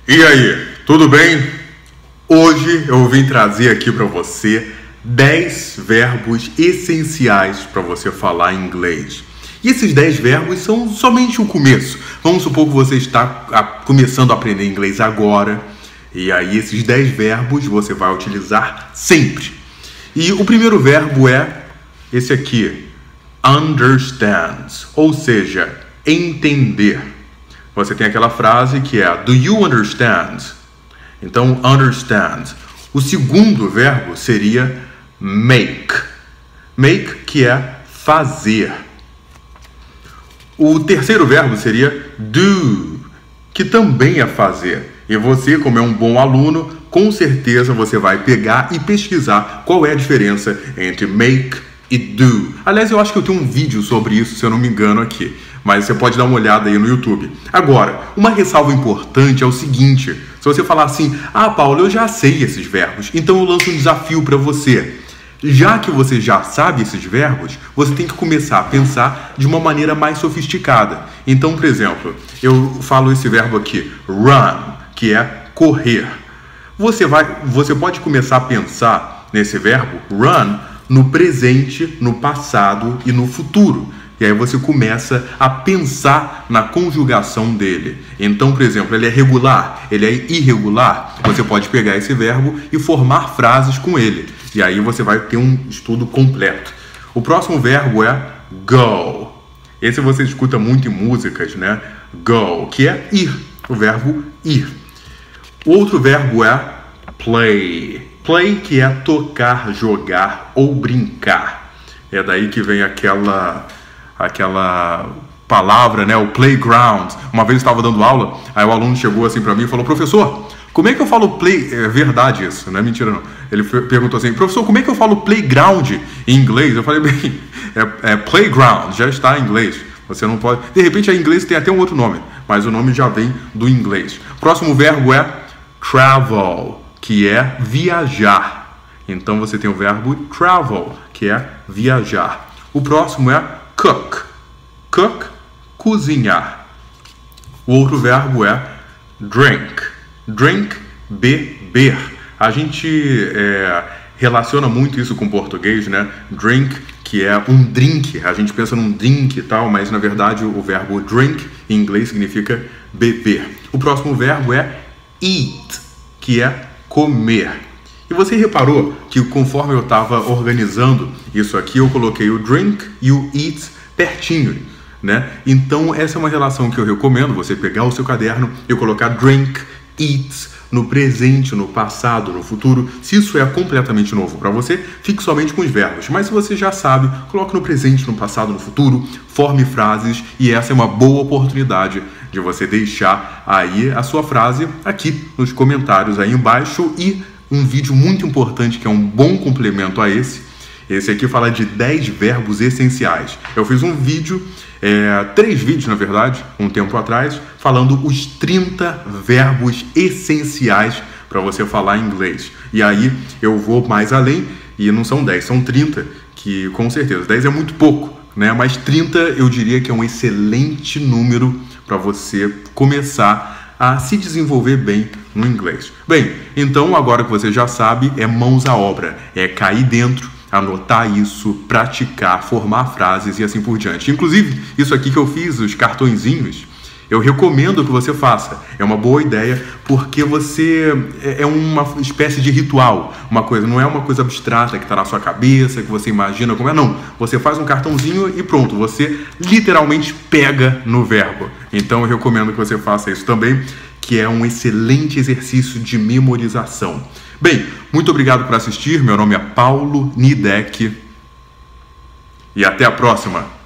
E aí, tudo bem? Hoje eu vim trazer aqui para você 10 verbos essenciais para você falar inglês. E esses 10 verbos são somente o começo. Vamos supor que você está começando a aprender inglês agora. E aí esses 10 verbos você vai utilizar sempre. E o primeiro verbo é esse aqui, understand, ou seja, entender. Você tem aquela frase que é do you understand? Então, understand. O segundo verbo seria make. Make, que é fazer. O terceiro verbo seria do, que também é fazer. E você, como é um bom aluno, com certeza você vai pegar e pesquisar qual é a diferença entre make e do. Aliás, eu acho que eu tenho um vídeo sobre isso, se eu não me engano, aqui. Mas você pode dar uma olhada aí no YouTube. Agora, uma ressalva importante é o seguinte. Se você falar assim, Paulo, eu já sei esses verbos, então eu lanço um desafio para você. Já que você já sabe esses verbos, você tem que começar a pensar de uma maneira mais sofisticada. Então, por exemplo, eu falo esse verbo aqui, run, que é correr. Você pode começar a pensar nesse verbo, run, no presente, no passado e no futuro. E aí você começa a pensar na conjugação dele. Então, por exemplo, ele é regular, ele é irregular. Você pode pegar esse verbo e formar frases com ele. E aí você vai ter um estudo completo. O próximo verbo é go. Esse você escuta muito em músicas, né? Go, que é ir, o verbo ir. O outro verbo é play. Play, que é tocar, jogar ou brincar. É daí que vem aquela palavra, né, o playground. Uma vez eu estava dando aula, aí o aluno chegou assim para mim e falou, professor, como é que eu falo play... É verdade isso, não é mentira não. Ele perguntou assim, professor, como é que eu falo playground em inglês? Eu falei, bem, playground, já está em inglês. Você não pode... De repente, em inglês tem até um outro nome, mas o nome já vem do inglês. Próximo verbo é travel, que é viajar. Então você tem o verbo travel, que é viajar. O próximo é cook. Cook, cozinhar. O outro verbo é drink. Drink, beber. A gente relaciona muito isso com português, né? Drink, que é um drink. A gente pensa num drink e tal, mas na verdade o verbo drink em inglês significa beber. O próximo verbo é eat, que é comer. E você reparou que conforme eu estava organizando isso aqui, eu coloquei o drink e o eat pertinho, né? Então essa é uma relação que eu recomendo você pegar o seu caderno e colocar drink, eat no presente, no passado, no futuro. Se isso é completamente novo para você, fique somente com os verbos. Mas se você já sabe, coloque no presente, no passado, no futuro, forme frases e essa é uma boa oportunidade de você deixar aí a sua frase aqui nos comentários aí embaixo. E um vídeo muito importante que é um bom complemento a esse aqui fala de 10 verbos essenciais. Eu fiz um vídeo, 3 vídeos na verdade, um tempo atrás, falando os 30 verbos essenciais para você falar inglês. E aí eu vou mais além, e não são 10, são 30, que com certeza, 10 é muito pouco, né? Mas 30 eu diria que é um excelente número para você começar a se desenvolver bem no inglês. Bem, então agora que você já sabe, é mãos à obra, é cair dentro, anotar isso, praticar, formar frases e assim por diante. Inclusive, isso aqui que eu fiz, os cartõezinhos, eu recomendo que você faça. É uma boa ideia porque você é uma espécie de ritual, uma coisa, não é uma coisa abstrata que está na sua cabeça, que você imagina como é, não. Você faz um cartãozinho e pronto, você literalmente pega no verbo. Então eu recomendo que você faça isso também, que é um excelente exercício de memorização. Bem, muito obrigado por assistir. Meu nome é Paulo Nidec e até a próxima.